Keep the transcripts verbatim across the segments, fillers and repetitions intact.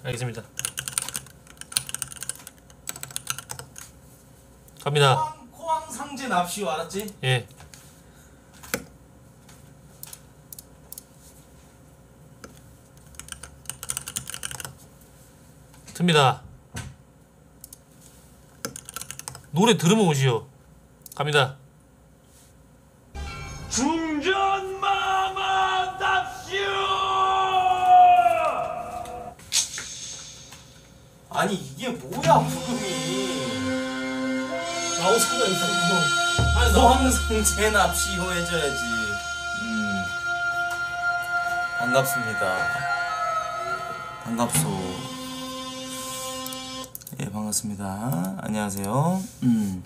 알겠습니다. 갑니다. 코항, 코항 상제 납시오 알았지? 예. 틉니다. 노래 들으면 오시오. 갑니다. 중전마마 납시오. 아니 이게 뭐야 부금이. 아우성가 이상구. 아니 코항상제 납시오 해줘야지. 음 반갑습니다. 반갑소. 예 반갑습니다. 안녕하세요. 음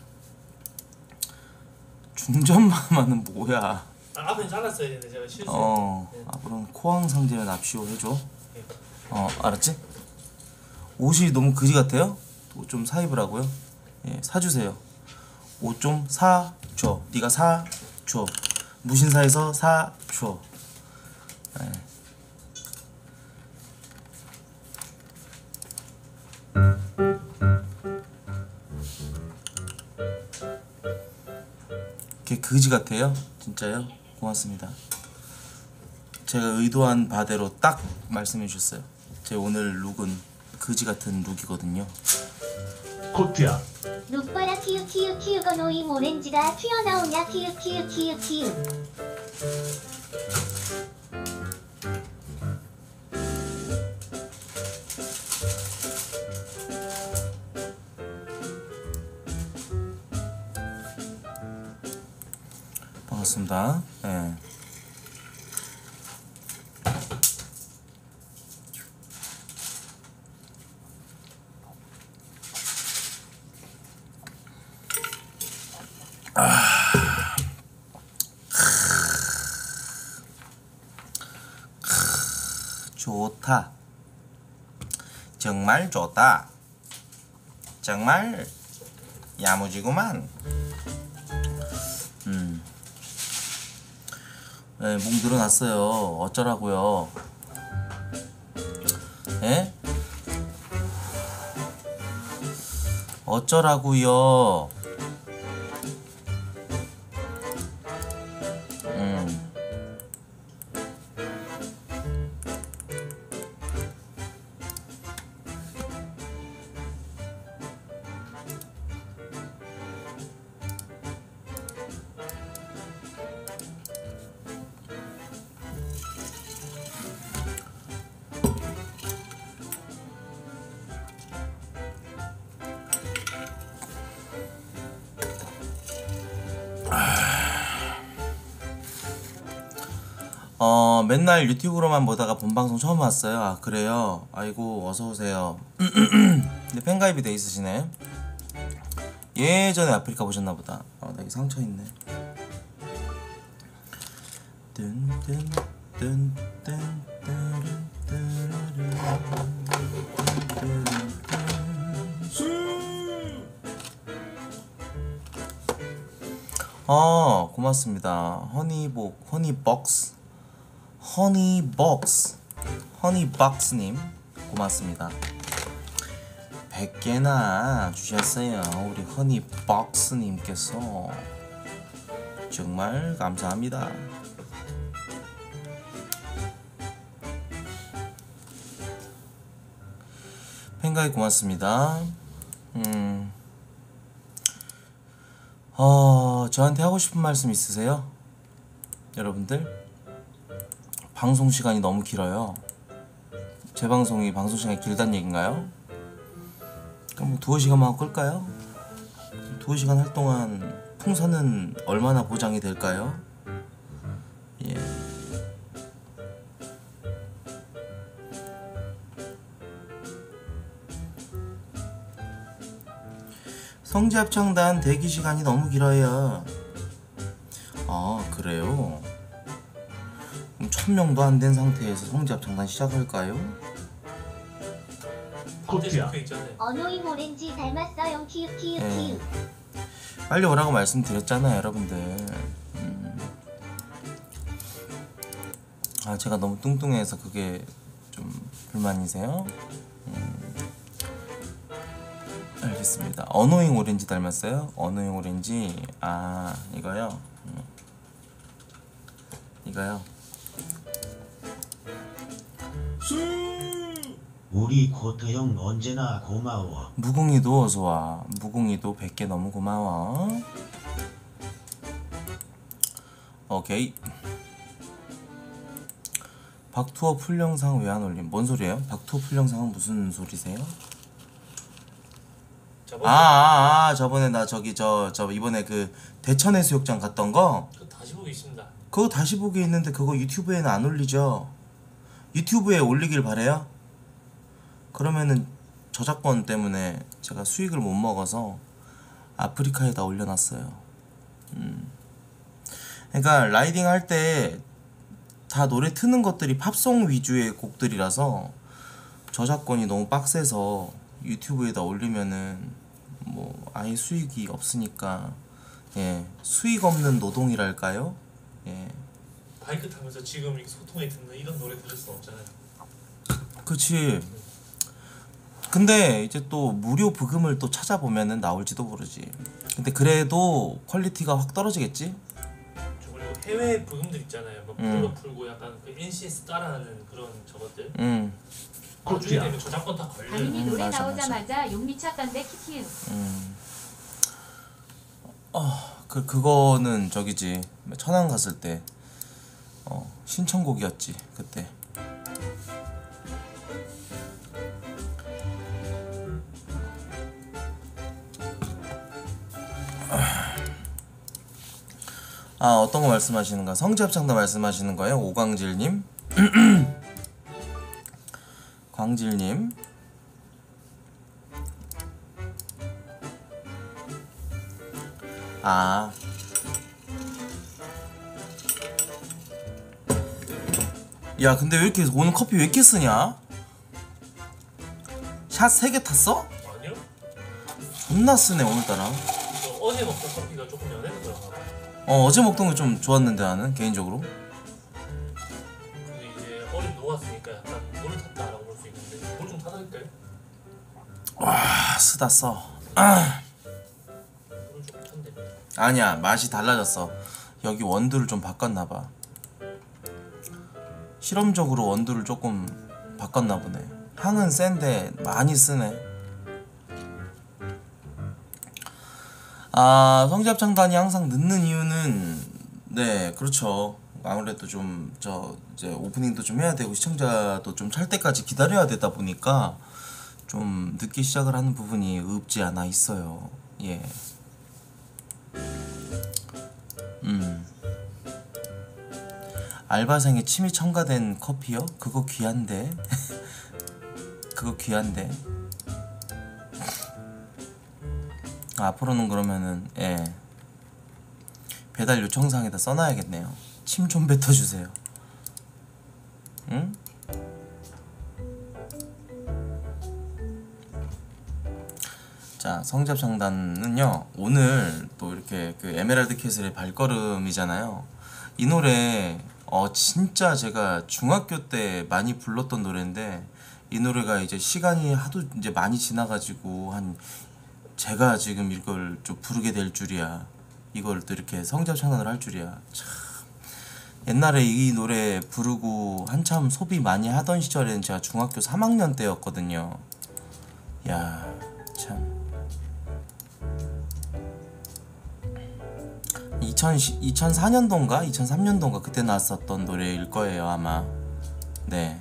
중전마마는 뭐야? 아, 앞에 잘랐어야 되는데 제가 실수. 어 네. 앞으로는 코항상제는 납시오 해줘. 네. 어 알았지? 옷이 너무 그지 같아요? 옷 좀 사입으라고요? 예 사주세요. 옷 좀 사줘. 네가 사줘. 무신사에서 사줘. 예. 걔 그지 같아요? 진짜요? 고맙습니다. 제가 의도한 바대로 딱 말씀해 주셨어요. 제 오늘 룩은 그지 같은 룩이거든요. 코트야. 룩바라 키읔 키읔 키읔 어노임 오렌지가 튀어나오냐 키읔 키읔 키읔 키읔. 반갑습니다. 예. 아. 좋다. 정말 좋다. 정말 야무지구만. 음. 네, 목 늘어났어요. 어쩌라고요? 에? 어쩌라고요? 음. 어 맨날 유튜브로만 보다가 본방송 처음 왔어요. 아 그래요? 아이고 어서오세요. 근데 팬가입이 돼 있으시네. 예전에 아프리카 보셨나보다. 어, 나 여기 상처 있네. 어 고맙습니다. 허니복 허니벅스 허니벅스 허니벅스님 고맙습니다. 백 개나 주셨어요. 우리 허니벅스님께서 정말 감사합니다. 팬가입 고맙습니다. 음, 어, 저한테 하고 싶은 말씀 있으세요? 여러분들? 방송 시간이 너무 길어요. 제 방송이 방송 시간이 길다는 얘긴가요? 그럼 뭐 두어 시간만 하고 끌까요? 두어 시간 할 동안 풍선은 얼마나 보장이 될까요? 예. 성지합창단 대기 시간이 너무 길어요. 아 그래요? 그럼 천 명도 안 된 상태에서 성지합창단 시작할까요? 코트야. 어노임 오렌지 닮았어요 키읔 키읔 예. 키읔. 빨리 오라고 말씀드렸잖아요 여러분들. 음. 아 제가 너무 뚱뚱해서 그게 좀 불만이세요? 음. 됐습니다. 어노잉 오렌지 닮았어요? 어노잉 오렌지. 아 이거요. 음. 이거요. 우리 코트 형 언제나 고마워. 무궁이도 어서와. 무궁이도 백 개 너무 고마워. 오케이. 박투어 풀 영상 왜 안 올림? 뭔 소리예요? 박투어 풀 영상은 무슨 소리세요? 저번 아, 아, 아 저번에 나 저기 저, 저 이번에 그 대천 해수욕장 갔던 거 그 다시 보기 있습니다. 그거 다시 보기 있는데 그거 유튜브에는 안 올리죠? 유튜브에 올리길 바래요? 그러면은 저작권 때문에 제가 수익을 못 먹어서 아프리카에다 올려놨어요. 음. 그러니까 라이딩 할 때 다 노래 트는 것들이 팝송 위주의 곡들이라서 저작권이 너무 빡세서 유튜브에다 올리면은 뭐 아예 수익이 없으니까 예 수익 없는 노동이랄까요? 예 바이크 타면서 지금 이 소통에 듣는 이런 노래 들을 수 없잖아요. 그치. 근데 이제 또 무료 부금을 또 찾아보면은 나올지도 모르지. 근데 그래도 퀄리티가 확 떨어지겠지? 저 그리고 해외 부금들 있잖아요. 뭐 음. 불러 풀고 약간 그 엔시에스 따라하는 그런 저것들. 응. 나중에 코트야. 되면 저작권 다 걸려요. 당연히 음, 노래 맞아, 나오자마자 욕 미쳤던데 키키우. 음. 어, 그 그거는 저기지. 천안 갔을 때 어, 신청곡이었지 그때. 아 어떤 거 말씀하시는가? 성지합창단 말씀하시는 거예요? 오광질님? 광질님? 아 야 근데 왜 이렇게 오늘 커피 왜 이렇게 쓰냐? 샷 세 개 탔어? 아니요? 존나 쓰네 오늘따라. 저 어제 먹던 커피가 조금 연해서 그런가 봐요. 어 어제 먹던 게 좀 좋았는데 나는 개인적으로. 근데 이제 얼음 녹았으니까 약간 물을 탔다라고 볼 수 있는데 물 좀 타드릴까요? 와 쓰다 써. 아. 물을 조금 탄대. 아니야 맛이 달라졌어. 여기 원두를 좀 바꿨나봐. 실험적으로 원두를 조금 바꿨나 보네. 향은 센데 많이 쓰네. 아 성지합창단이 항상 늦는 이유는 네 그렇죠. 아무래도 좀 저 이제 오프닝도 좀 해야 되고 시청자도 좀 찰 때까지 기다려야 되다 보니까 좀 늦게 시작을 하는 부분이 없지 않아 있어요. 예. 음. 알바생의 침이 첨가된 커피요? 그거 귀한데. 그거 귀한데. 아, 앞으로는 그러면은 예 배달 요청사항에다 써놔야겠네요. 침 좀 뱉어주세요. 응? 자 성지합창단은요 오늘 또 이렇게 그 에메랄드 캐슬의 발걸음이잖아요. 이 노래 어 진짜 제가 중학교 때 많이 불렀던 노래인데 이 노래가 이제 시간이 하도 이제 많이 지나가지고 한 제가 지금 이걸 좀 부르게 될 줄이야. 이걸 또 이렇게 성지합창단을 할 줄이야. 참 옛날에 이 노래 부르고 한참 소비 많이 하던 시절에는 제가 중학교 삼 학년 때였거든요. 야 참 이천사 년도인가 이천삼 년도인가 그때 나왔었던 노래일 거예요 아마. 네.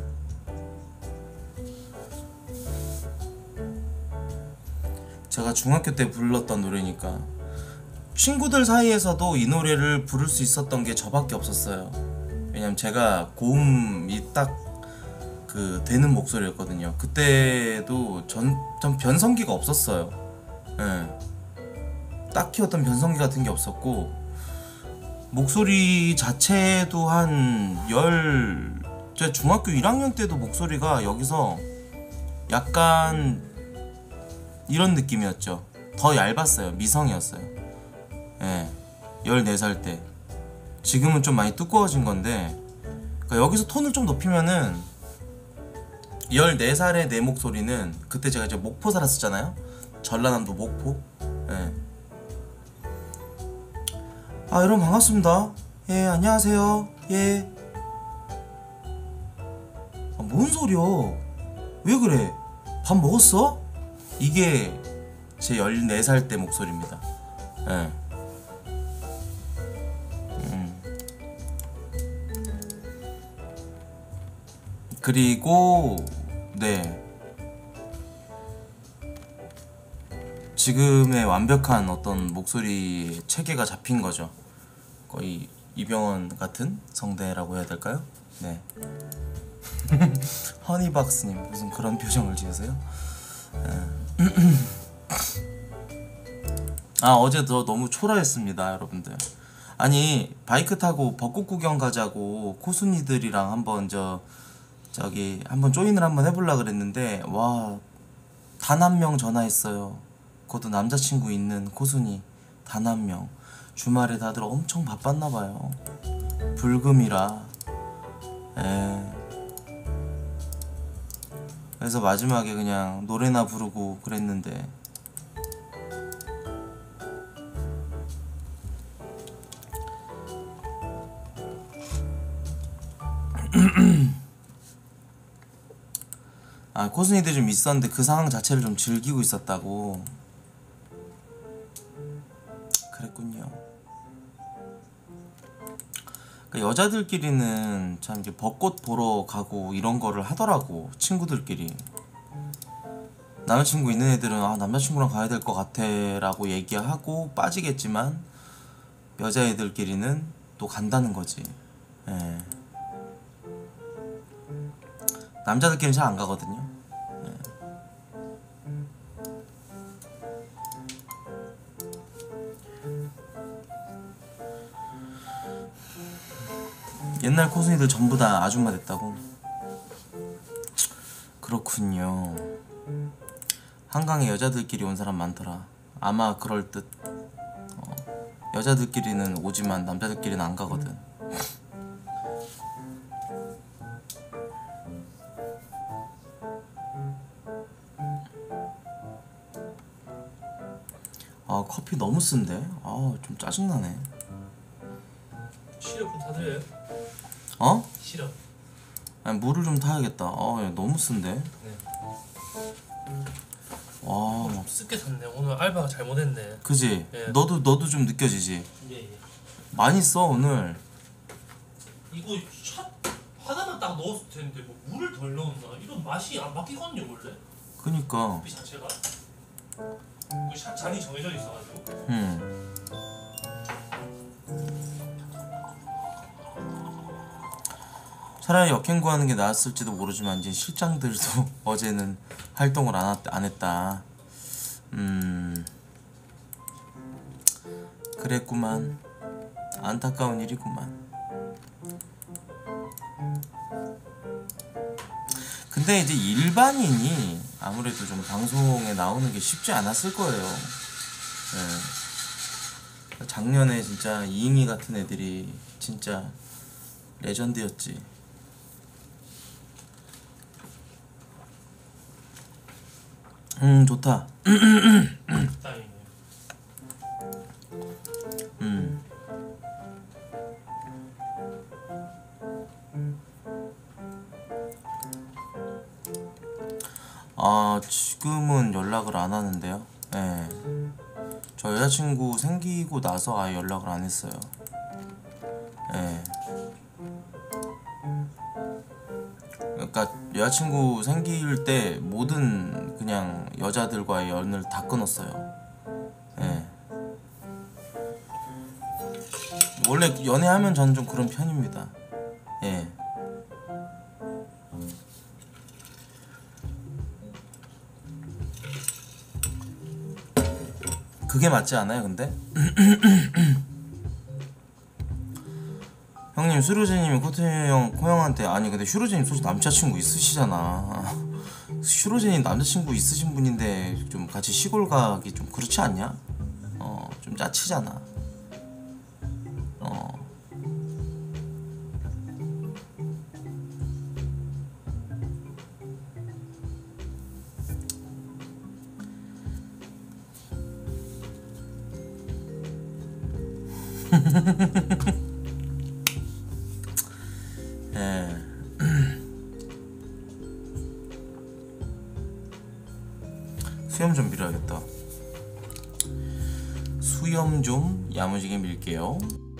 제가 중학교 때 불렀던 노래니까 친구들 사이에서도 이 노래를 부를 수 있었던 게 저밖에 없었어요. 왜냐면 제가 고음이 딱 그 되는 목소리였거든요. 그때도 전, 전 변성기가 없었어요. 예. 딱히 어떤 변성기 같은 게 없었고 목소리 자체도 한 열 제가 중학교 일 학년 때도 목소리가 여기서 약간 이런 느낌이었죠. 더 얇았어요. 미성이었어요. 예. 열네 살 때. 지금은 좀 많이 두꺼워진 건데 그러니까 여기서 톤을 좀 높이면은 열네 살의 내 목소리는 그때 제가 이제 목포 살았었잖아요. 전라남도 목포. 예. 아 여러분 반갑습니다. 예 안녕하세요. 예. 아, 뭔 소리야? 왜 그래? 밥 먹었어? 이게 제 열네 살 때 목소리입니다. 예. 음. 그리고 네. 지금의 완벽한 어떤 목소리 체계가 잡힌 거죠. 거의 이병헌 같은 성대라고 해야 될까요? 네. 허니박스님 무슨 그런 표정을 지으세요? 아 어제 저 너무 초라했습니다 여러분들. 아니 바이크 타고 벚꽃 구경 가자고 코순이들이랑 한번 저 저기 한번 조인을 한번 해보려 그랬는데 와 단 한 명 전화했어요. 그것도 남자친구 있는 코순이 단 한 명. 주말에 다들 엄청 바빴나봐요. 불금이라. 에. 그래서 마지막에 그냥 노래나 부르고 그랬는데 아 코순이들 좀 있었는데 그 상황 자체를 좀 즐기고 있었다고. 그랬군요. 그러니까 여자들끼리는 참 이제 벚꽃 보러 가고 이런 거를 하더라고. 친구들끼리. 남자친구 있는 애들은 아 남자친구랑 가야 될 것 같아 라고 얘기하고 빠지겠지만 여자애들끼리는 또 간다는 거지. 예. 남자들끼리는 잘 안 가거든요. 예. 옛날 코순이들 전부 다 아줌마 됐다고? 그렇군요. 한강에 여자들끼리 온 사람 많더라. 아마 그럴 듯. 어, 여자들끼리는 오지만 남자들끼리는 안 가거든. 아 커피 너무 쓴데? 아 좀 짜증나네. 시럽 좀 타드려요? 어? 시럽. 아니 물을 좀 타야겠다. 아 야, 너무 쓴데? 네. 와 좀 습게 탔네. 오늘 알바가 잘못했네. 그지? 예. 너도 너도 좀 느껴지지? 예예. 많이 써 오늘. 이거 샷 하나만 딱 넣었을 텐데 뭐 물을 덜 넣었나? 이런 맛이 안 바뀌거든요 원래. 그니까 커피 자체가. 그 샷 잔이 정해져 있어가지고. 음. 차라리 역행 구하는 게 나았을지도 모르지만 이제 실장들도 어제는 활동을 안, 했, 안 했다. 음 그랬구만. 안타까운 일이구만. 근데 이제 일반인이 아무래도 좀 방송에 나오는 게 쉽지 않았을 거예요. 네. 작년에 진짜 이잉이 같은 애들이 진짜 레전드였지. 음 좋다. 다행이네. 음. 아 지금은 연락을 안 하는데요. 예. 네. 저 여자친구 생기고 나서 아예 연락을 안 했어요. 예. 네. 그러니까 여자친구 생길 때 모든 그냥 여자들과의 연을 다 끊었어요. 예. 원래 연애하면 저는 좀 그런 편입니다. 예. 그게 맞지 않아요, 근데? 형님, 슈로제님이 코트형, 코형한테 아니 근데 슈로제님 솔직히 남자친구 있으시잖아. 슈로제님 남자친구 있으신 분인데 좀 같이 시골 가기 좀 그렇지 않냐? 어, 좀 짜치잖아. 어. 예. 수염 좀 밀어야겠다. 수염 좀 야무지게 밀게요.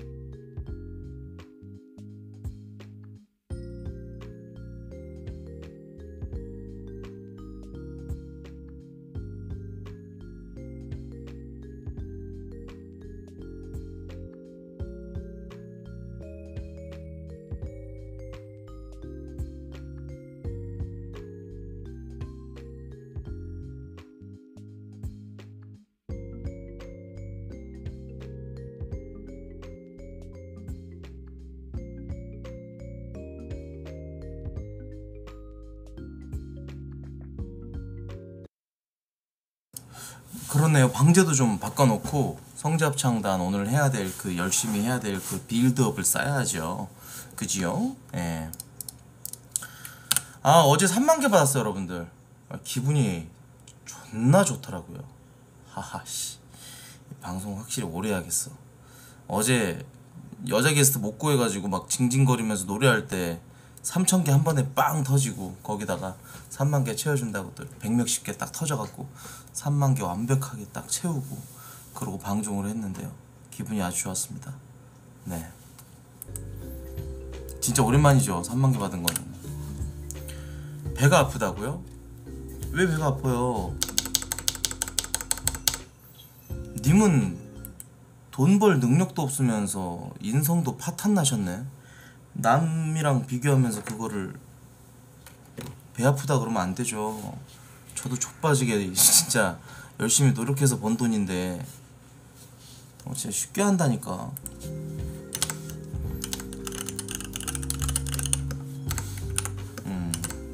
그렇네요. 방제도 좀 바꿔놓고 성지합창단 오늘 해야 될 그 열심히 해야 될 그 빌드업을 쌓아야죠. 그지요? 예. 아 어제 삼만 개 받았어요 여러분들. 아, 기분이 존나 좋더라고요. 하하씨 방송 확실히 오래 해야겠어. 어제 여자 게스트 못 구해가지고 막 징징거리면서 노래할 때 삼천 개 한 번에 빵 터지고 거기다가 삼만 개 채워준다고 또 백몇십 개 딱 터져갖고 삼만 개 완벽하게 딱 채우고 그러고 방송을 했는데요. 기분이 아주 좋았습니다. 네. 진짜 오랜만이죠. 삼만 개 받은 거는. 배가 아프다고요? 왜 배가 아파요? 님은 돈 벌 능력도 없으면서 인성도 파탄 나셨네. 남이랑 비교하면서 그거를 배 아프다 그러면 안 되죠. 저도 족빠지게 진짜 열심히 노력해서 번 돈인데 어, 진짜 쉽게 한다니까. 음.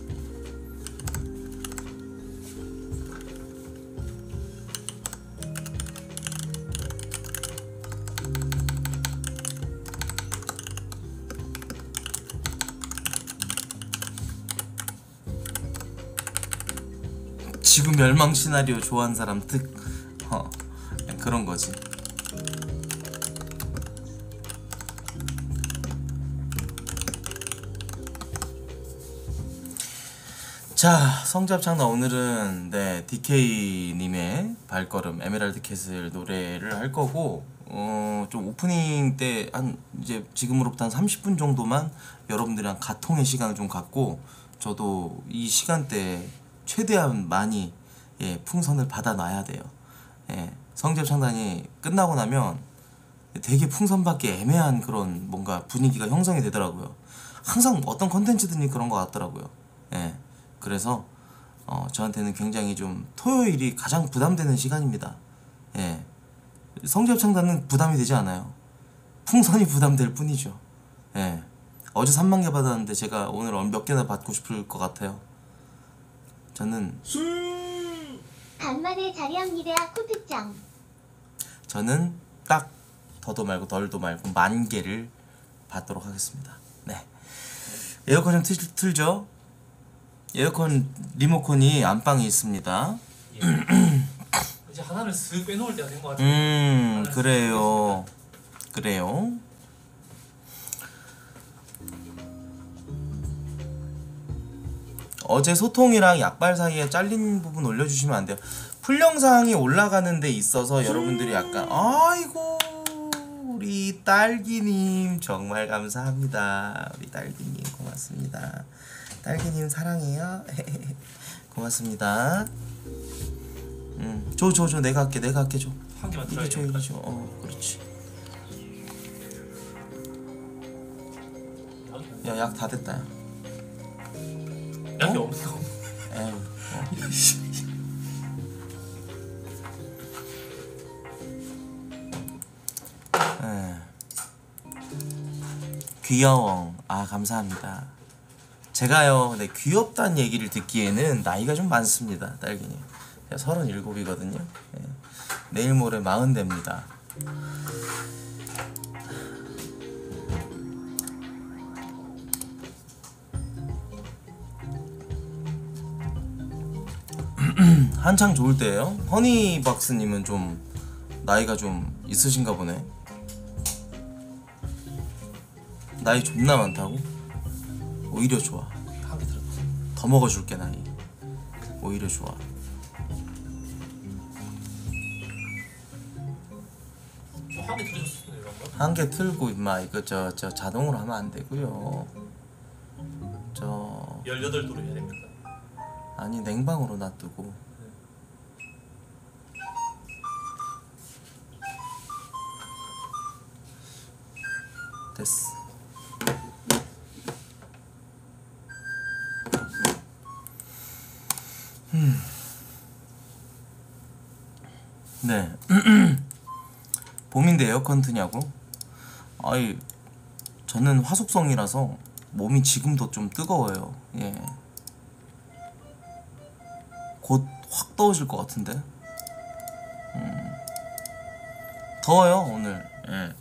지구 멸망 시나리오 좋아하는 사람 특 어, 그런 거지. 자, 성지합창단 오늘은 네 디케이님의 발걸음 에메랄드 캐슬 노래를 할 거고 어, 좀 오프닝 때 한 이제 지금으로부터 한 삼십 분 정도만 여러분들이랑 가통의 시간을 좀 갖고 저도 이 시간대에 최대한 많이 예, 풍선을 받아놔야 돼요. 예, 성지합창단이 끝나고 나면 되게 풍선받기 애매한 그런 뭔가 분위기가 형성이 되더라고요. 항상 어떤 컨텐츠든지 그런 것 같더라고요. 예, 그래서 어, 저한테는 굉장히 좀 토요일이 가장 부담되는 시간입니다. 예, 성지합창단은 부담이 되지 않아요. 풍선이 부담될 뿐이죠. 예, 어제 삼만 개 받았는데 제가 오늘 몇 개나 받고 싶을 것 같아요. 저는 간만에 자리합니다. 코트짱. 저는 딱 더도 말고 덜도 말고 만 개를 받도록 하겠습니다. 네. 에어컨 좀 틀, 틀죠? 에어컨 리모컨이 안방에 있습니다. 예. 이제 하나를 쓱 빼놓을 때가 된 것 같아요. 음 그래요. 그래요. 어제 소통이랑 약발 사이에 잘린 부분 올려주시면 안 돼요. 풀 영상이 올라가는 데 있어서 여러분들이 약간 아이고 우리 딸기님 정말 감사합니다. 우리 딸기님 고맙습니다. 딸기님 사랑해요. 고맙습니다. 음, 줘, 줘, 줘. 내가 할게, 내가 할게, 줘. 한 개만 이리 들어야 줘, 돼. 이리 줘. 어, 그렇지. 야, 약 다 됐다. 야. 약이 어? 없어. 에휴, 어. 에. 귀여워. 아, 감사합니다. 제가요, 네, 귀엽다는 얘기를 듣기에는 나이가 좀 많습니다, 딸기님. 제가 서른일곱이거든요. 네. 내일 모레 마흔 됩니다. 한창 좋을 때예요. 허니박스님은 좀 나이가 좀 있으신가 보네. 나이 존나 많다고? 오히려 좋아. 한 개 들었어. 더 먹어줄게 나이. 오히려 좋아. 한 개 들으셨어요 이런 거? 한 개 틀고 임마 이거 저 저 자동으로 하면 안 되고요. 저 열여덟 도로 해야 됩니다. 아니 냉방으로 놔두고. 됐어. 음. 네. 봄인데 에어컨 트냐고? 아이 저는 화속성이라서 몸이 지금도 좀 뜨거워요. 예. 곧 확 더워질 것 같은데. 음. 더워요 오늘. 예.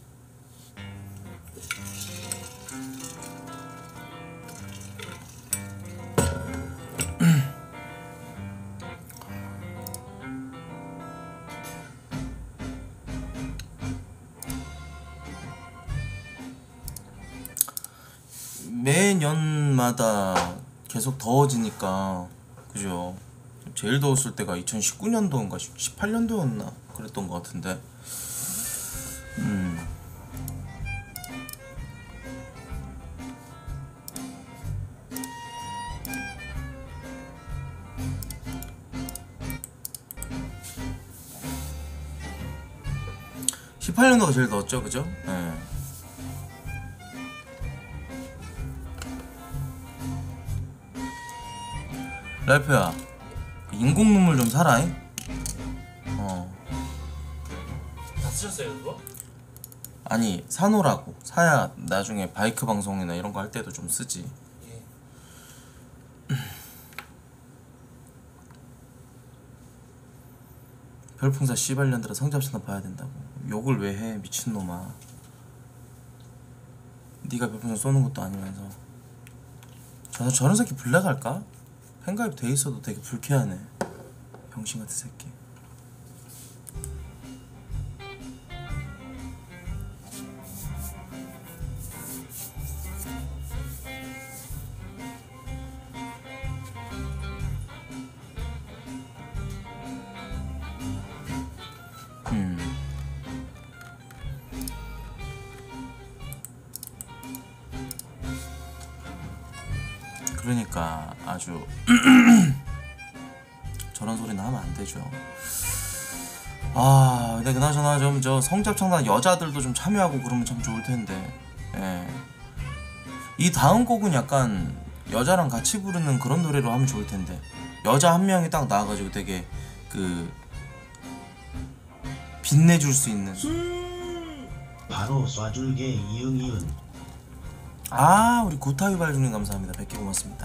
매년마다 계속 더워지니까 그죠. 제일 더웠을 때가 이천십구 년도인가 십팔 년도였나 그랬던 것 같은데. 음. 십팔 년도가 제일 더웠죠, 그죠? 네. 랄프야, 인공 눈물 좀 사라잉. 어. 다 쓰셨어요 그거? 아니 사노라고. 사야 나중에 바이크 방송이나 이런 거 할 때도 좀 쓰지. 예. 별풍사 씨발년들아 성잡시나 봐야 된다고. 욕을 왜 해 미친놈아. 네가 별풍선 쏘는 것도 아니면서. 저, 저런 새끼 블랙 할까? 팬가입 돼 있어도 되게 불쾌하네. 병신 같은 새끼. 음. 그러니까 아주 저런 소리는 하면 안 되죠. 아 근데 그나저나 좀 저 성잡창단 여자들도 좀 참여하고 그러면 참 좋을 텐데. 예. 이 다음 곡은 약간 여자랑 같이 부르는 그런 노래로 하면 좋을 텐데. 여자 한 명이 딱 나와가지고 되게 그 빛내줄 수 있는. 바로 쏴줄게 이응이은. 아 우리 고타위 발중님 감사합니다. 백 개 고맙습니다.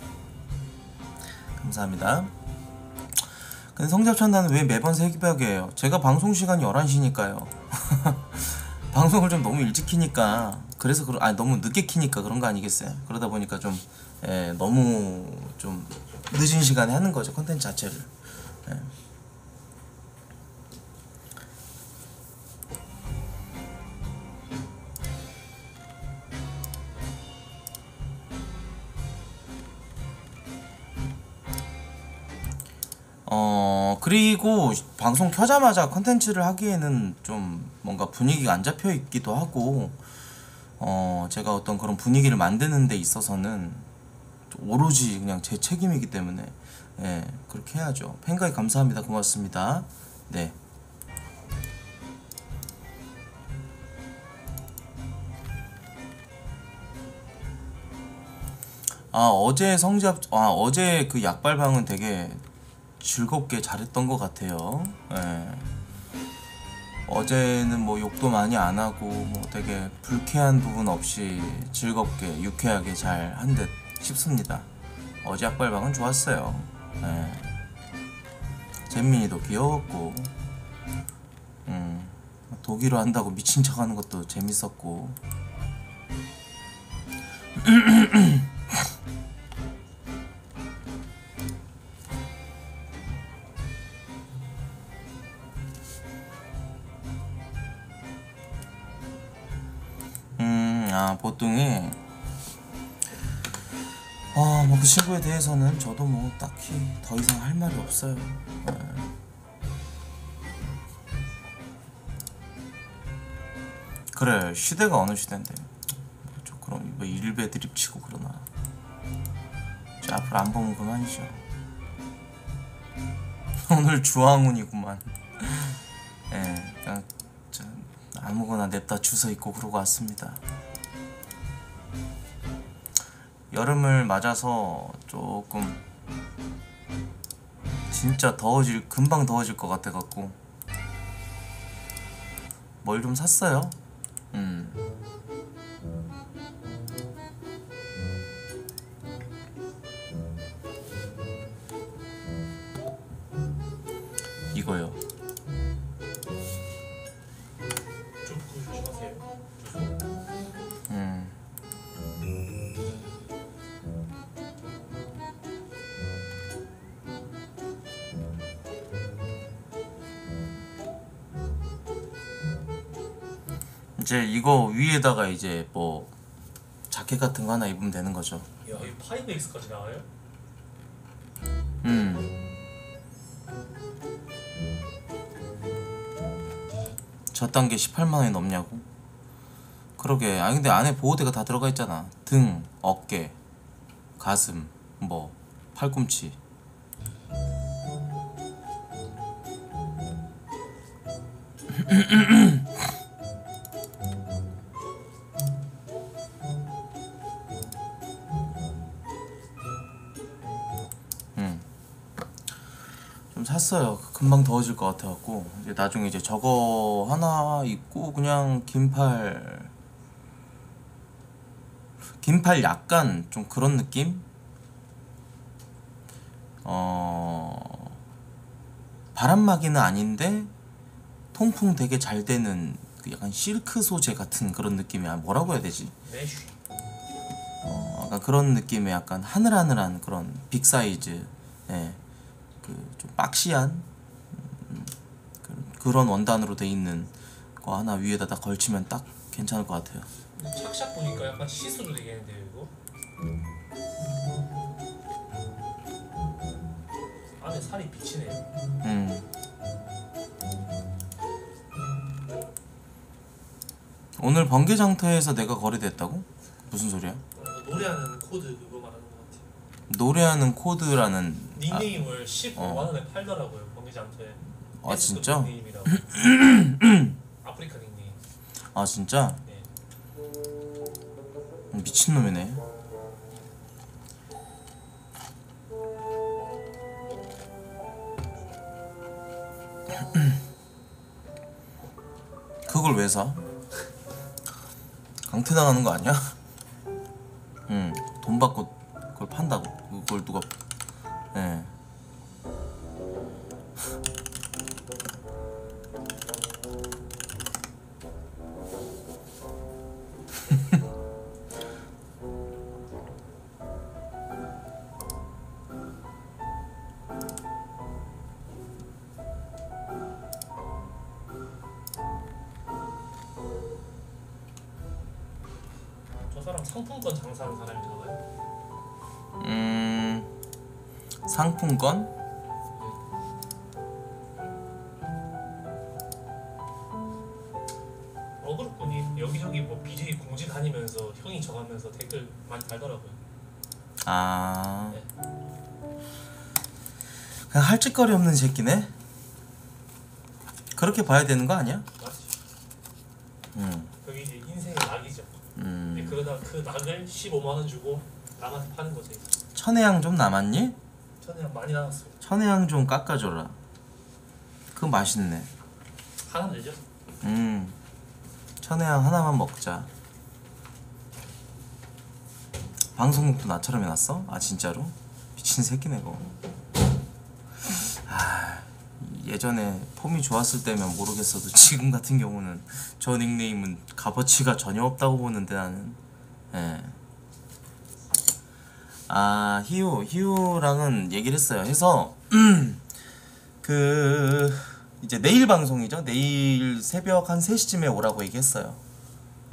감사합니다. 근데 성잡찬다는 왜 매번 새벽이에요? 제가 방송 시간이 열한 시니까요. 방송을 좀 너무 일찍 키니까 그래서 그런 아니 너무 늦게 키니까 그런 거 아니겠어요? 그러다 보니까 좀 예, 너무 좀 늦은 시간에 하는 거죠 컨텐츠 자체를. 예. 어 그리고 방송 켜자마자 컨텐츠를 하기에는 좀 뭔가 분위기가 안 잡혀 있기도 하고, 어 제가 어떤 그런 분위기를 만드는 데 있어서는 오로지 그냥 제 책임이기 때문에 예 그렇게 해야죠. 팬가입 감사합니다. 고맙습니다. 네. 아 어제 성잡 아 어제 그 약발방은 되게 즐겁게 잘했던 것 같아요. 예. 어제는 뭐 욕도 많이 안 하고 뭐 되게 불쾌한 부분 없이 즐겁게 유쾌하게 잘 한 듯 싶습니다. 어제 약발방은 좋았어요. 예. 잼민이도 귀여웠고, 음, 독일어 한다고 미친 척하는 것도 재밌었고. 음 아 보통이 아 뭐 그 친구에 대해서는 저도 뭐 딱히 더 이상 할 말이 없어요. 네. 그래 시대가 어느 시대인데 저 그럼 뭐 일배 드립치고 그러나 저 앞으로 안 보면 그만이죠. 오늘 주황훈이구만. 예, 네, 그냥 저 아무거나 냅다 주워 입고 그러고 왔습니다. 여름을 맞아서 조금 진짜 더워질 금방 더워질 것 같아 갖고 뭘 좀 샀어요. 음. 이거요. 좀 조심하세요. 음. 이제 이거 위에다가 이제 뭐 자켓 같은 거 하나 입으면 되는 거죠. 야, 이 파이브 엑스까지 나와요? 음. 저 단계 십팔만 원이 넘냐고? 그러게. 아니 근데 안에 보호대가 다 들어가 있잖아. 등, 어깨, 가슴, 뭐 팔꿈치. 음. 좀 샀어요. 금방 더워질 것 같아갖고 이제 나중에 이제 저거 하나 입고 그냥 긴팔 긴팔 약간 좀 그런 느낌? 어 바람막이는 아닌데 통풍 되게 잘 되는 그 약간 실크 소재 같은 그런 느낌이야. 뭐라고 해야 되지? 메쉬. 어 약간 그런 느낌의 약간 하늘하늘한 그런 빅 사이즈. 예. 그 좀 박시한 음, 그, 그런 원단으로 돼 있는 거 하나 위에다 딱 걸치면 딱 괜찮을 것 같아요. 착샷 보니까 약간 시스루 되겠는데요 이거? 안에 살이 비치네요. 음. 오늘 번개장터에서 내가 거래됐다고? 무슨 소리야? 어, 노래하는 코드 그거 말하는 것 같아요. 노래하는 코드라는 닉네임을 십오만 원에 팔더라고요 번개장터에. 아 진짜? 닉네임이라고. 아프리카 닉네임. 아 진짜? 네. 미친놈이네. 그걸 왜 사? 강퇴당하는 거 아니야? 응, 돈 받고 그걸 판다고. 그걸 누가? 예. 저 사람 상품권 장사하는 사람인가 봐요. 음, 상품권? 어그로꾼이 여기저기 뭐 비제이 공지 다니면서 형이 적으면서 댓글 많이 달더라고요. 아, 네. 그냥 할 짓거리 없는 새끼네. 그렇게 봐야 되는 거 아니야? 맞지? 음, 그게 이제 인생의 낙이죠. 근데 음. 그러다 그 낙을 십오만 원 주고 남한테 파는 거죠. 이제. 천혜향 좀 남았니? 저는 그냥 많이 나왔어요. 천혜향 좀 깎아줘라. 그거 맛있네. 하나 되죠? 음, 천혜향 하나만 먹자. 방송국도 나처럼 해놨어? 아 진짜로? 미친 새끼네 그거. 아, 예전에 폼이 좋았을 때면 모르겠어도 지금 같은 경우는 저 닉네임은 값어치가 전혀 없다고 보는데 나는. 예. 아 희우 희우랑은 얘기를 했어요. 해서 그 이제 내일 방송이죠. 내일 새벽 한 세 시쯤에 오라고 얘기했어요.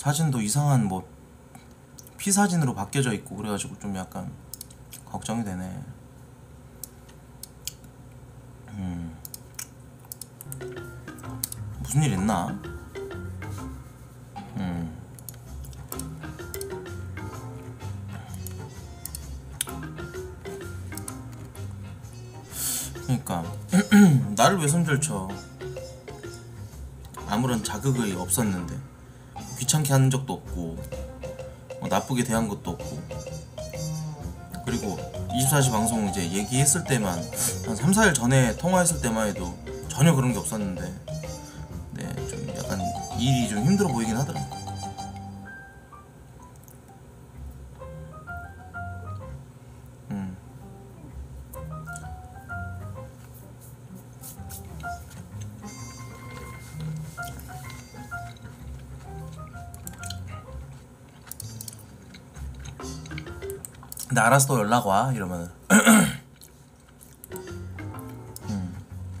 사진도 이상한 뭐 피사진으로 바뀌어져 있고 그래가지고 좀 약간 걱정이 되네. 음. 무슨 일 있나? 음. 그러니까 나를 왜 손절쳐? 아무런 자극이 없었는데 귀찮게 하는 적도 없고 뭐 나쁘게 대한 것도 없고. 그리고 이십사 시 방송 이제 얘기했을 때만 한 삼, 사 일 전에 통화했을 때만 해도 전혀 그런 게 없었는데 네, 좀 약간 일이 좀 힘들어 보이긴 하더라. 음. 근데 알았어 또 연락 와 이러면은 음.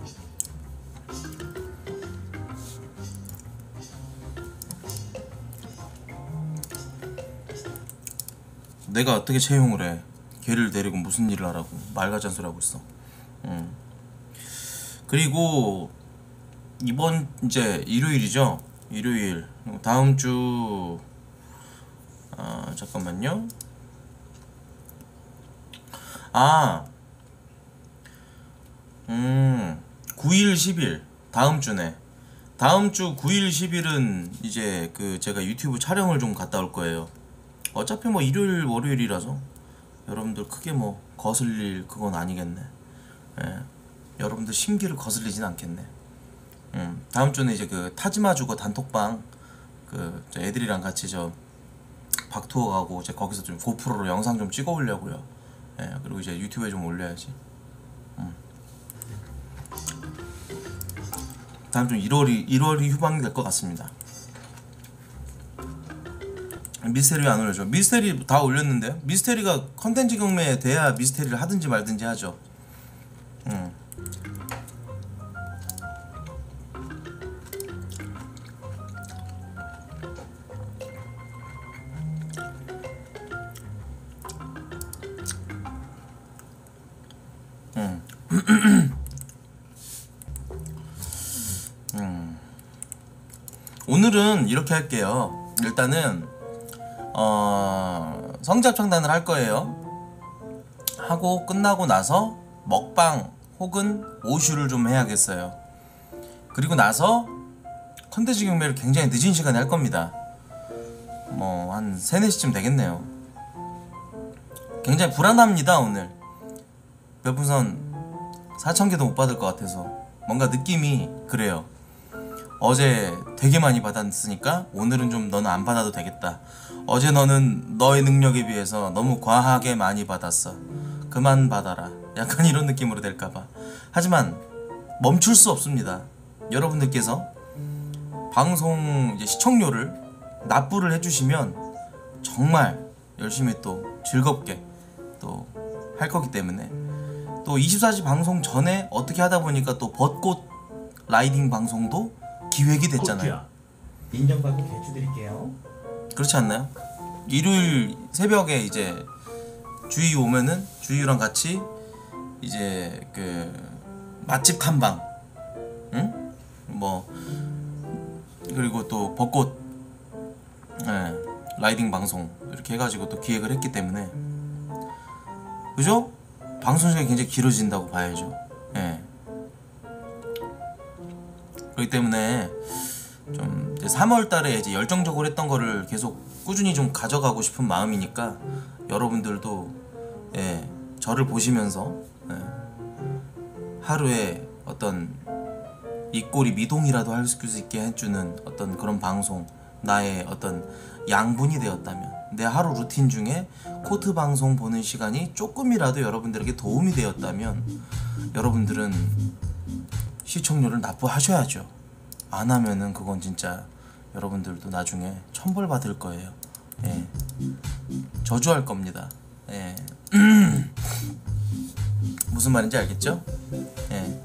내가 어떻게 채용을 해? 걔를 데리고 무슨 일을 하라고 말 같지 않은 소리 하고 있어. 음. 그리고 이번 이제 일요일이죠. 일요일 다음 주 아 잠깐만요. 아, 음, 구 일, 십 일 다음 주네. 다음 주 구 일, 십 일은 이제 그 제가 유튜브 촬영을 좀 갔다 올 거예요. 어차피 뭐 일요일, 월요일이라서 여러분들 크게 뭐 거슬릴 그건 아니겠네. 예, 여러분들 심기를 거슬리진 않겠네. 음, 다음 주는 이제 그 타지마 주거 단톡방 그 저 애들이랑 같이 저 박투어 가고 이제 거기서 좀 고프로로 영상 좀 찍어 오려고요. 예, 그리고 이제 유튜브에 좀 올려야지. 음. 다음 주 일월이 일월이 휴방이 될 것 같습니다. 미스테리 안 올려줘. 미스테리 다 올렸는데요. 미스테리가 컨텐츠 경매에 돼야 미스테리를 하든지 말든지 하죠. 음. 음. 음. 오늘은 이렇게 할게요. 일단은 어, 성지합창단을 할 거예요. 하고 끝나고 나서 먹방 혹은 오슈를 좀 해야겠어요. 그리고 나서 컨텐츠 경매를 굉장히 늦은 시간에 할 겁니다. 뭐 한 세, 네 시쯤 되겠네요. 굉장히 불안합니다. 오늘 별풍선 사천 개도 못 받을 것 같아서 뭔가 느낌이 그래요. 어제 되게 많이 받았으니까 오늘은 좀 너는 안 받아도 되겠다. 어제 너는 너의 능력에 비해서 너무 과하게 많이 받았어. 그만 받아라. 약간 이런 느낌으로 될까봐. 하지만 멈출 수 없습니다. 여러분들께서 방송 이제 시청료를 납부를 해주시면 정말 열심히 또 즐겁게 또 할 거기 때문에 또 이십사 시 방송 전에 어떻게 하다 보니까 또 벚꽃 라이딩 방송도 기획이 됐잖아요. 코트야. 인정받고 개추 드릴게요. 그렇지 않나요? 일요일 새벽에 이제 주희 오면은 주희랑 같이 이제 그 맛집 탐방, 응? 뭐 그리고 또 벚꽃 예, 라이딩 방송 이렇게 해가지고 또 기획을 했기 때문에 그죠? 방송 시간이 굉장히 길어진다고 봐야죠. 예. 그렇기 때문에 좀 삼월 달에 이제 열정적으로 했던 거를 계속 꾸준히 좀 가져가고 싶은 마음이니까 여러분들도 예, 저를 보시면서 예, 하루에 어떤 입꼬리 미동이라도 할 수 있게 해주는 어떤 그런 방송, 나의 어떤 양분이 되었다면, 내 하루 루틴 중에 코트 방송 보는 시간이 조금이라도 여러분들에게 도움이 되었다면 여러분들은 시청료를 납부하셔야죠. 안 하면은 그건 진짜 여러분들도 나중에 천벌 받을 거예요. 예. 저주할 겁니다. 예. 무슨 말인지 알겠죠? 예.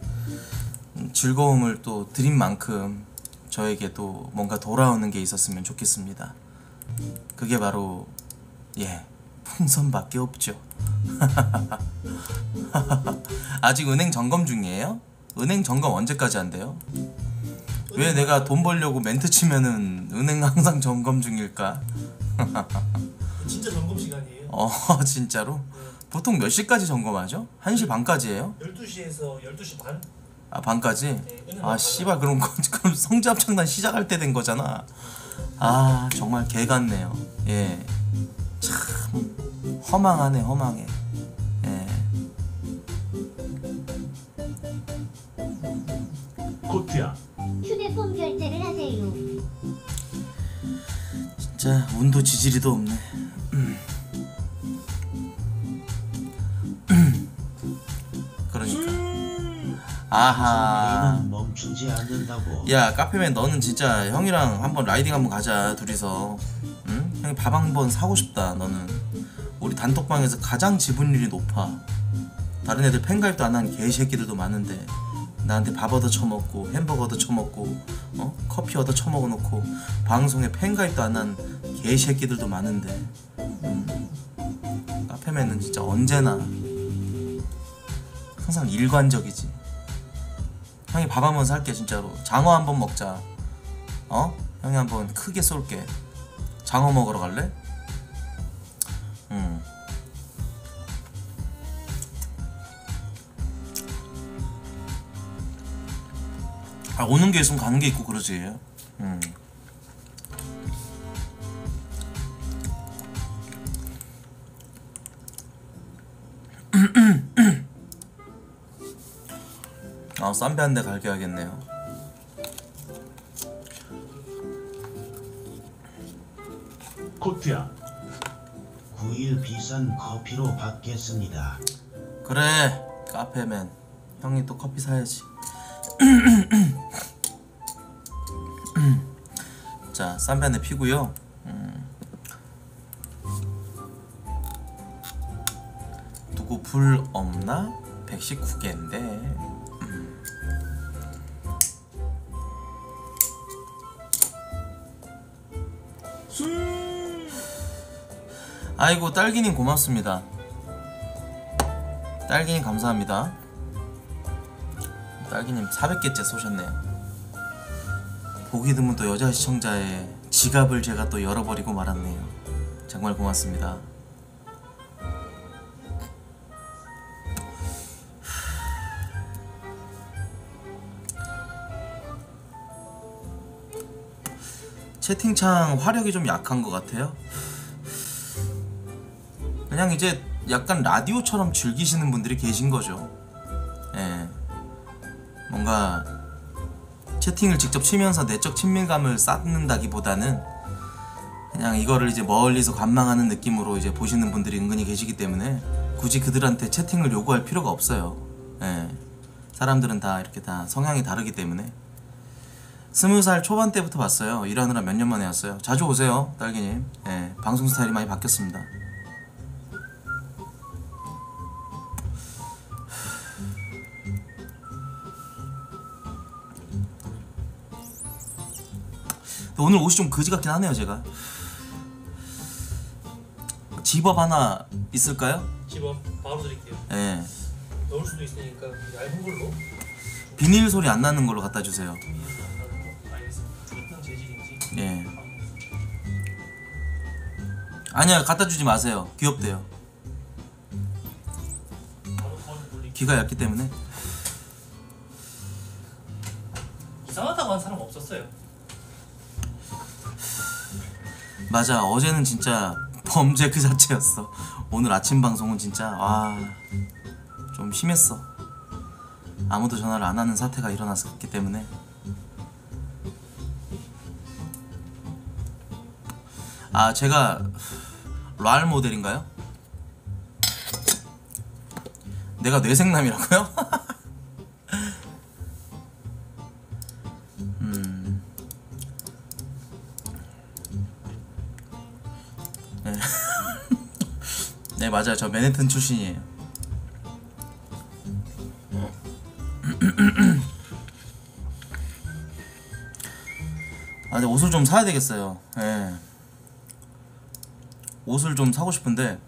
즐거움을 또 드린 만큼 저에게도 뭔가 돌아오는 게 있었으면 좋겠습니다. 그게 바로 예 풍선밖에 없죠. 아직 은행 점검 중이에요? 은행 점검 언제까지 한대요? 왜 내가 돈 벌려고 멘트 치면은 은행 항상 점검 중일까? 진짜 점검 시간이에요. 어 진짜로? 보통 몇 시까지 점검하죠? 한 시 반까지 해요? 열두 시에서 열두 시 반? 아 반까지? 네, 은행 아 반 씨발 그럼 그럼 성지합창단 시작할 때 된 거잖아. 아 정말 개 같네요. 예. 참 허망하네 허망해. 예. 코트야. 휴대폰 결제를 하세요. 진짜 운도 지지리도 없네. 음. 그러니까. 아하. A는 멈추지 않는다고. 야 카페맨 너는 진짜 형이랑 한번 라이딩 한번 가자 둘이서. 응? 형이 밥 한 번 사고 싶다. 너는 우리 단톡방에서 가장 지분율이 높아. 다른 애들 팬가입도 안 한 개새끼들도 많은데 나한테 밥 얻어 처먹고 햄버거 얻어 처먹고 어? 커피 얻어 처먹어 놓고 방송에 팬가입도 안 한 개새끼들도 많은데 음. 카페맨은 진짜 언제나 항상 일관적이지. 형이 밥 한번 살게 진짜로. 장어 한번 먹자. 어? 형이 한번 크게 쏠게. 장어 먹으러 갈래? 응. 아 오는 게 있으면 가는 게 있고 그러지. 응. 아 쌈배 한 대 갈게 하겠네요. 코트야. 구 일 비싼 커피로 받겠습니다. 그래 카페맨 형이 또 커피 사야지. 자 쌈배 한 대 피고요. 음. 누구 불 없나? 백십구 개인데 음. 아이고 딸기님 고맙습니다. 딸기님 감사합니다. 딸기님 사백 개째 쏘셨네요. 보기 드문 또 여자 시청자의 지갑을 제가 또 열어버리고 말았네요. 정말 고맙습니다. 채팅창 화력이 좀 약한 것 같아요. 그냥 이제 약간 라디오처럼 즐기시는 분들이 계신 거죠. 예. 뭔가 채팅을 직접 치면서 내적 친밀감을 쌓는다기보다는 그냥 이거를 이제 멀리서 관망하는 느낌으로 이제 보시는 분들이 은근히 계시기 때문에 굳이 그들한테 채팅을 요구할 필요가 없어요. 예. 사람들은 다 이렇게 다 성향이 다르기 때문에. 스무 살 초반 때부터 봤어요. 일하느라 몇 년 만에 왔어요. 자주 오세요, 딸기님. 예. 방송 스타일이 많이 바뀌었습니다. 오늘 옷이 좀 그지 같긴 하네요. 제가 집업 하나 있을까요? 집업 바로 드릴게요. 예. 넣을 수도 있으니까 얇은 걸로. 비닐 소리 안 나는 걸로 갖다 주세요. 알겠습니다. 어떤 재질인지. 예. 아니야 갖다 주지 마세요. 귀엽대요. 바로 바로 돌릴게요. 귀가 얇기 때문에. 이상하다고 한 사람 없었어요. 맞아 어제는 진짜 범죄 그 자체였어. 오늘 아침 방송은 진짜 와 좀 심했어. 아무도 전화를 안 하는 사태가 일어났기 때문에. 아 제가 랄 모델인가요? 내가 뇌생남이라고요? 음. 네. 네 맞아요. 저 맨해튼 출신이에요. 아 근데 옷을 좀 사야 되겠어요. 예. 옷을 좀 사고 싶은데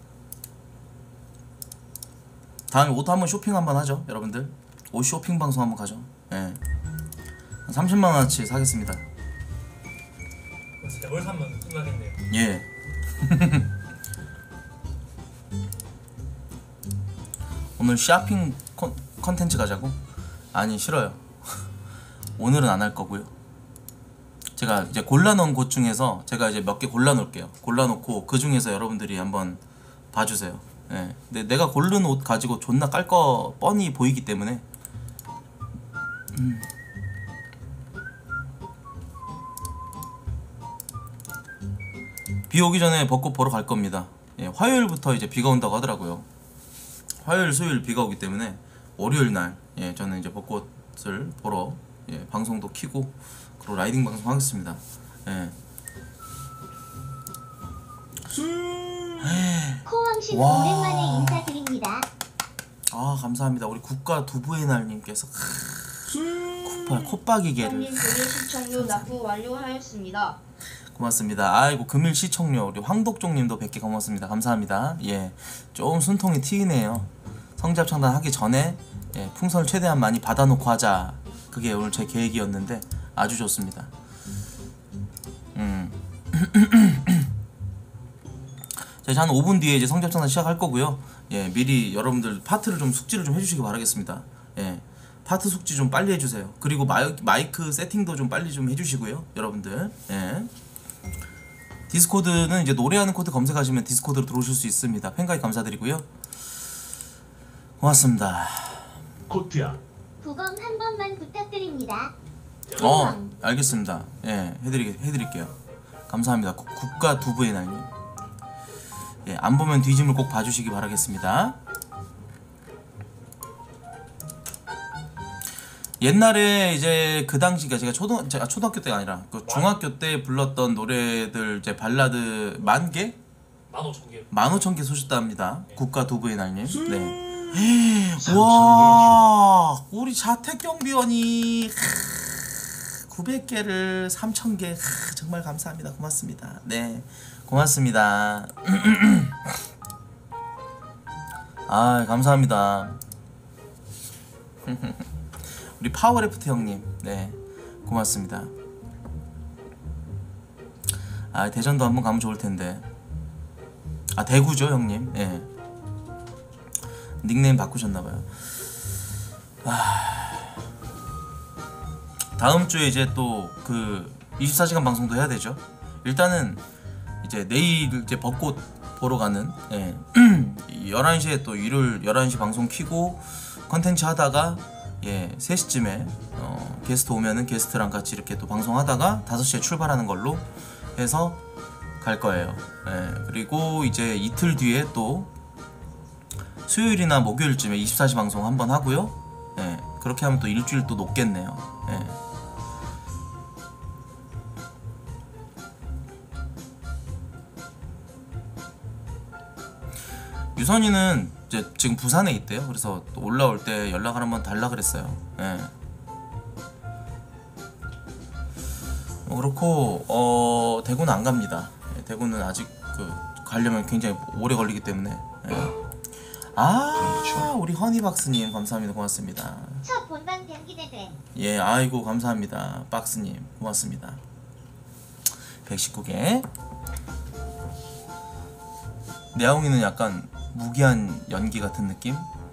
다음에 옷 한번 쇼핑 한번 하죠 여러분들. 옷 쇼핑 방송 한번 가죠. 예. 삼십만 원어치 사겠습니다. 세 벌 사면 끝나겠네요. 예. 오늘 쇼핑 컨, 컨텐츠 가자고? 아니 싫어요. 오늘은 안 할 거고요. 제가 이제 골라놓은 곳 중에서 제가 이제 몇 개 골라놓을게요. 골라놓고 그 중에서 여러분들이 한번 봐주세요. 예. 근데 내가 고른 옷 가지고 존나 깔 거 뻔히 보이기 때문에 음. 비 오기 전에 벚꽃 보러 갈 겁니다. 예, 화요일부터 이제 비가 온다고 하더라고요. 화요일, 수요일 비가 오기 때문에 월요일 날 예, 저는 이제 벚꽃을 보러 예, 방송도 키고 그리고 라이딩 방송 하겠습니다. 예. 코왕신 와. 오랜만에 인사드립니다. 아 감사합니다. 우리 국가 두부의 날님께서 콧발 콧박이개를 형님 금일 시청료 납부 완료하였습니다. 고맙습니다. 아이고 금일 시청료 우리 황독종님도 백 개 고맙습니다. 감사합니다. 예, 좀 숨통이 튀네요. 성지합창단 하기 전에 예, 풍선을 최대한 많이 받아놓고 하자. 그게 오늘 제 계획이었는데 아주 좋습니다. 음. 자, 이제 한 오 분 뒤에 이제 성지합창단 시작할 거고요. 예, 미리 여러분들 파트를 좀 숙지를 좀 해주시기 바라겠습니다. 예, 파트 숙지 좀 빨리 해주세요. 그리고 마이, 마이크 세팅도 좀 빨리 좀 해주시고요, 여러분들. 예. 디스코드는 이제 노래하는 코드 검색하시면 디스코드로 들어오실 수 있습니다. 팬가입 감사드리고요. 고맙습니다. 코트야. 부검 한 번만 부탁드립니다. 어, 알겠습니다. 예, 해드리, 해드릴게요. 감사합니다. 구, 국가 두부의 날님. 예, 안 보면 뒤짐을 꼭 봐주시기 바라겠습니다. 옛날에 이제 그 당시가 제가 초등 제가 초등학교 때가 아니라 그 중학교 때 불렀던 노래들 이제 발라드 만 개? 만 오천 개. 만 오천 개 소식답니다. 국가 두부의 날님. 네. 삼천 와, 우리 자택경비원이 구백 개를 삼천 개 정말 감사합니다. 고맙습니다. 네, 고맙습니다. 아, 감사합니다. 우리 파워레프트 형님, 네, 고맙습니다. 아, 대전도 한번 가면 좋을 텐데. 아, 대구죠 형님. 예. 네. 닉네임 바꾸셨나봐요. 아... 다음 주에 이제 또 그 이십사 시간 방송도 해야 되죠. 일단은 이제 내일 이제 벚꽃 보러 가는 예. 열한 시에 또 일요일 열한 시 방송 키고 컨텐츠 하다가 예, 세 시쯤에 어, 게스트 오면은 게스트랑 같이 이렇게 또 방송하다가 다섯 시에 출발하는 걸로 해서 갈 거예요. 예. 그리고 이제 이틀 뒤에 또 수요일이나 목요일쯤에 이십사 시 방송 한번 하고요. 예, 그렇게 하면 또 일주일 또 높겠네요. 예. 유선이는 이제 지금 부산에 있대요. 그래서 또 올라올 때 연락을 한번 달라 그랬어요. 예. 뭐 그렇고 어 대구는 안 갑니다. 예, 대구는 아직 그 가려면 굉장히 오래 걸리기 때문에. 예. 아, 우리 허니박스님 감사합니다. 고맙습니다. 첫 본방 경기대회. 예, 아이고 감사합니다. 박스님 고맙습니다. 백십구 개. 내아웅이는 약간 무기한 연기 같은 느낌?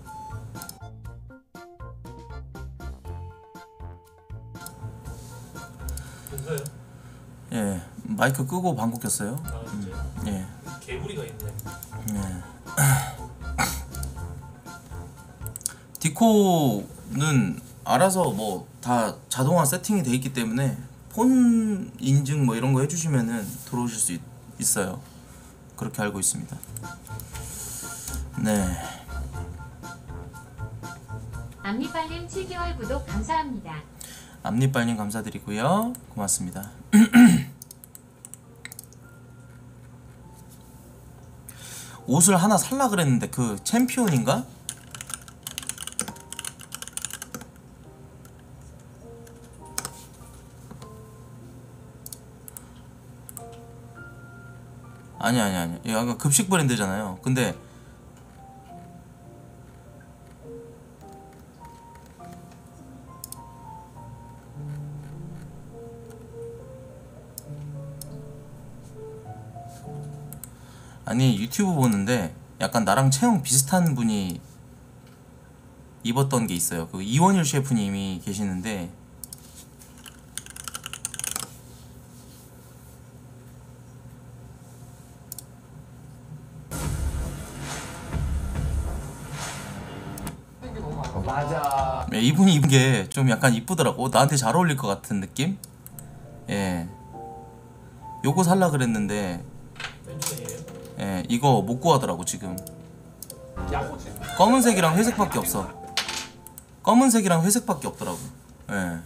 괜찮아요? 예, 마이크 끄고 방귀 꼈어요. 아 진짜. 예, 개구리가 있네. 예. 디코는 알아서 뭐 다 자동화 세팅이 돼 있기 때문에 폰 인증 뭐 이런 거 해주시면은 들어오실 수 있, 있어요. 그렇게 알고 있습니다. 네. 앞니빨님 칠 개월 구독 감사합니다. 앞니빨님 감사드리고요. 고맙습니다. 옷을 하나 살라 그랬는데 그 챔피언인가? 아니 아니 아니. 이거 급식 브랜드잖아요. 근데 아니 유튜브 보는데 약간 나랑 체형 비슷한 분이 입었던 게 있어요. 그 이원일 셰프님이 계시는데 맞아. 예, 이분이 입은 게 좀 약간 이쁘더라고. 나한테 잘 어울릴 것 같은 느낌? 예. 요거 살라 그랬는데 왼쪽이에요? 예, 이거 못 구하더라고 지금. 야호지. 검은색이랑 회색밖에 없어. 검은색이랑 회색밖에 없더라고. 예.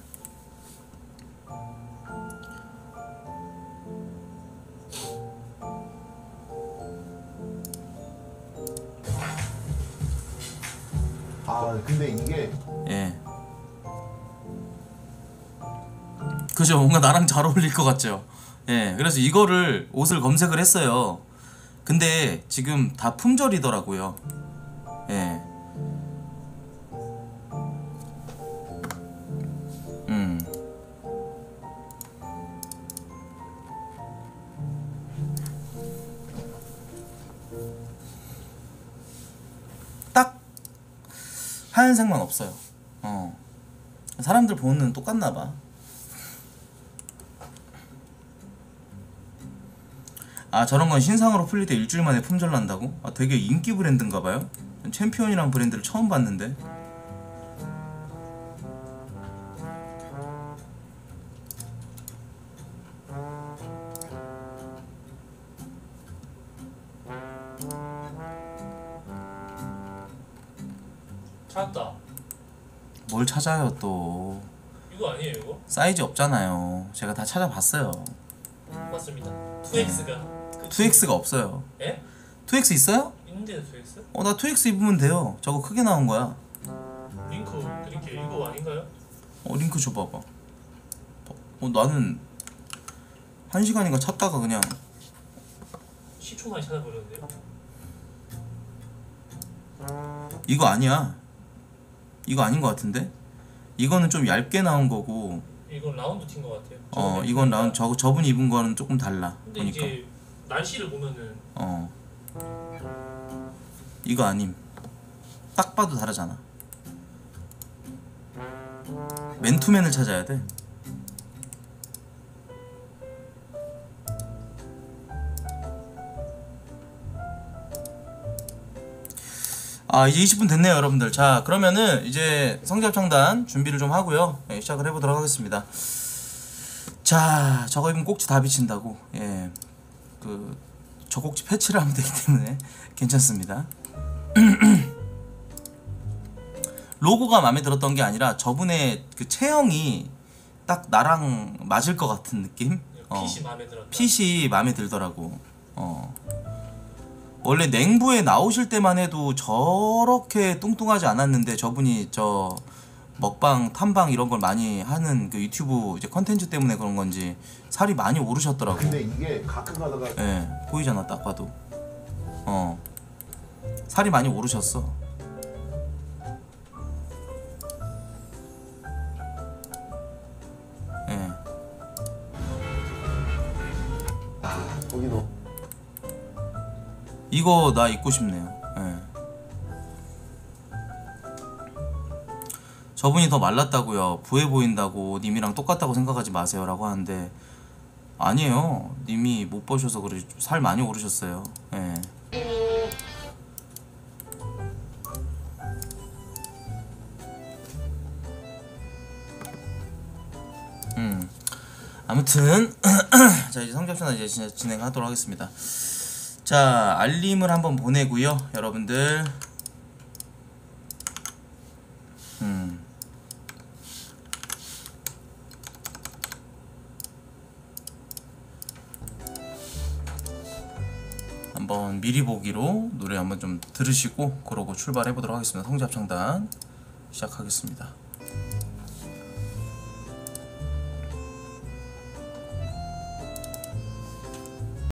아 근데 이게 예. 그죠? 뭔가 나랑 잘 어울릴 것 같죠? 예. 그래서 이거를 옷을 검색을 했어요. 근데 지금 다 품절이더라고요. 예. 음. 딱 하얀색만 없어요. 어. 사람들 보는 눈 똑같나 봐. 아, 저런 건 신상으로 풀릴 때 일주일 만에 품절 난다고? 아, 되게 인기 브랜드인가 봐요? 챔피언이란 브랜드를 처음 봤는데. 찾았다. 뭘 찾아요 또. 이거 아니에요 이거? 사이즈 없잖아요. 제가 다 찾아봤어요. 맞습니다. 투 엑스가 투 엑스가 없어요. 예? 투 엑스 있어요? 있는데요 투 엑스? 어, 나 투 엑스 입으면 돼요. 저거 크게 나온 거야. 링크 드릴게요. 이거 아닌가요? 어, 링크 줘봐봐. 어, 나는 한 시간인가 찾다가 그냥 십 초 만에 찾아버렸는데요. 이거 아니야. 이거 아닌 것 같은데? 이거는 좀 얇게 나온 거고, 이건 라운드 튄 것 같아요. 어, 저거 이건 라운 저 저분 입은 거는 조금 달라. 근데 보니까. 이게 날씨를 보면은 어. 이거 아님. 딱 봐도 다르잖아. 맨투맨을 찾아야 돼. 아, 이제 이십 분 됐네요, 여러분들. 자, 그러면은 이제 성지합창단 준비를 좀 하고요. 예, 시작을 해보도록 하겠습니다. 자, 저거 입으면 꼭지 다 비친다고. 예, 그 저 꼭지 패치를 하면 되기 때문에 괜찮습니다. 로고가 마음에 들었던 게 아니라 저분의 그 체형이 딱 나랑 맞을 것 같은 느낌? 어, 핏이 마음에 들었다. 핏이 마음에 들더라고. 어. 원래 냉부에 나오실 때만 해도 저렇게 뚱뚱하지 않았는데 저분이 저 먹방, 탐방 이런 걸 많이 하는 그 유튜브 이제 컨텐츠 때문에 그런 건지 살이 많이 오르셨더라고. 근데 이게 가끔 가다가 예, 보이잖아 딱 봐도. 어, 살이 많이 오르셨어. 예. 아 거기 너 이거 나 입고 싶네요. 예. 저분이 더 말랐다고요. 부해 보인다고 님이랑 똑같다고 생각하지 마세요 라고 하는데 아니에요. 님이 못 보셔서 그래. 살 많이 오르셨어요. 예. 음. 아무튼 자, 이제 성적순환 이제 진짜 진행하도록 하겠습니다. 자, 알림을 한번 보내고요, 여러분들. 음. 한번 미리 보기로 노래 한번 좀 들으시고 그러고 출발해 보도록 하겠습니다. 성지합창단 시작하겠습니다.